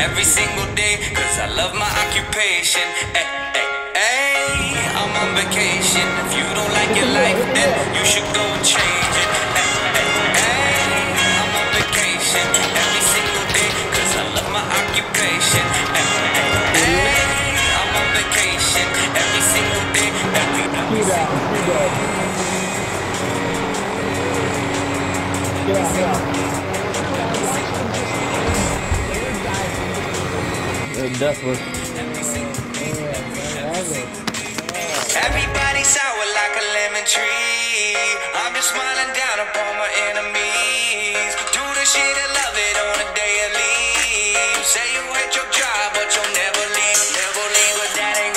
every single day, cause I love my occupation. Ay, ay, ay, I'm on vacation. If you don't like your life, then you should go and change it. Ay, ay, ay, I'm on vacation every single day, cause I love my occupation. Ay, ay, ay, I'm on vacation every single day, every single day. Definitely. Everybody sour like a lemon tree. I'm just smiling down upon my enemies. Do the shit and love it on a daily. Say you hate your job, but you'll never leave. Never leave, but that ain't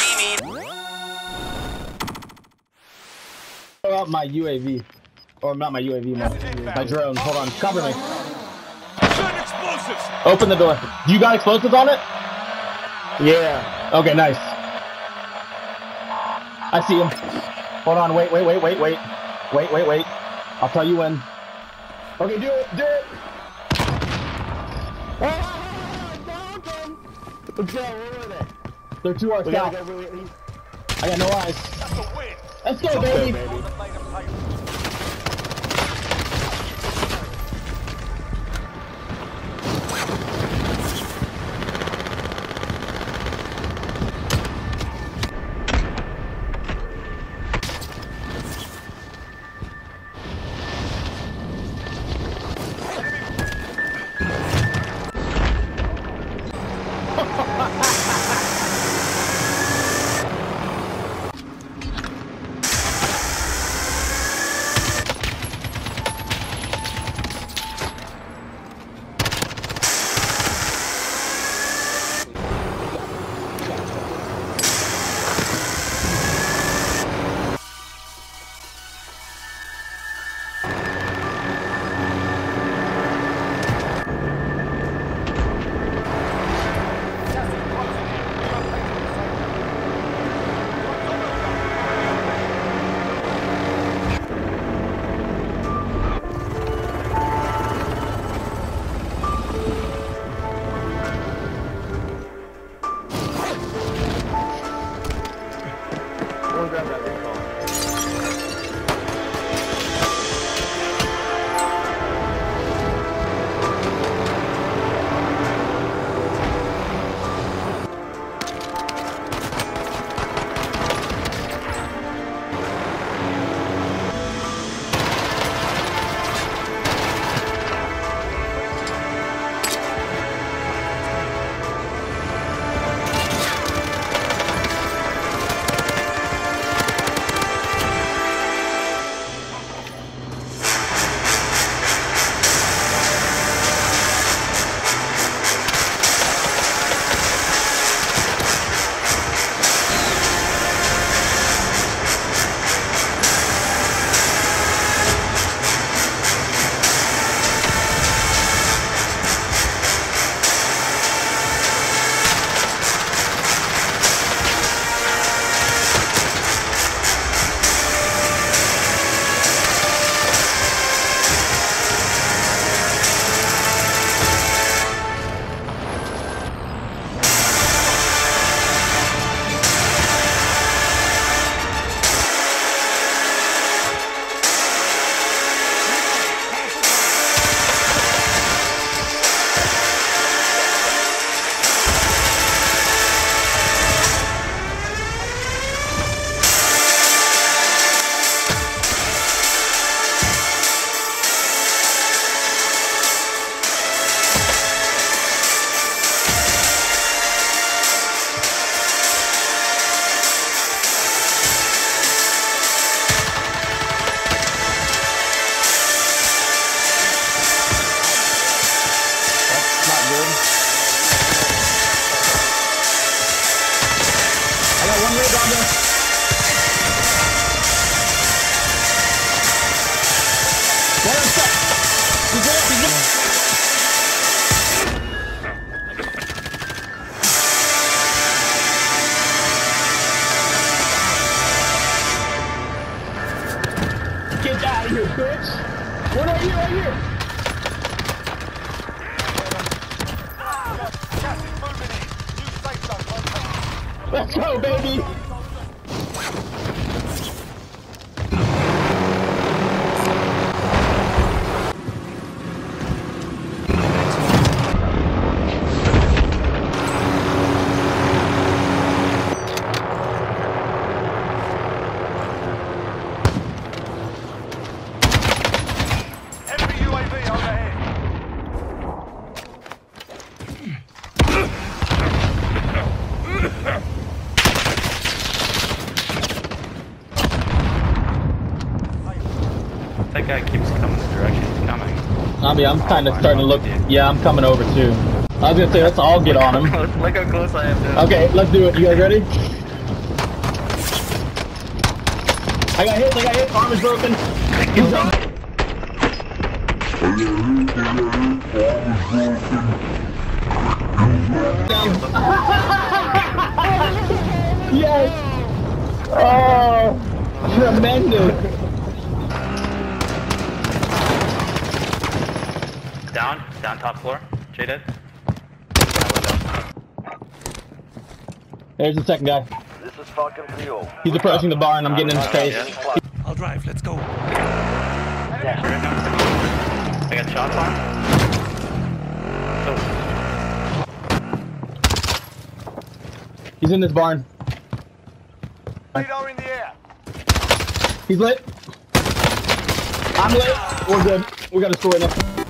gonna be me. Out my UAV. Or not my UAV, my drone. Hold on. Cover me. Open the door. You got explosives on it? Yeah. Okay, nice. I see him. Hold on, wait. Wait. I'll tell you when. Okay, do it. Okay, where are they? They're 2 hours south. I got no eyes. Let's go, baby. Let's go, baby! That guy keeps coming the direction he's coming. I'm kind of starting to look. Yeah, I'm coming over too. I was gonna say, let's all get on him. Look how close I am to him. Okay, let's do it. You guys ready? I got hit, arm is broken. He's done. Yes! Oh, tremendous! Down top floor. J-Dead. There's the second guy. This is Falcon 3-0. He's approaching the bar and I'm getting in his face. I'll drive, let's go. I got shots on. He's in this barn. Radar in the air. He's lit. I'm lit. We're good. We got a score now.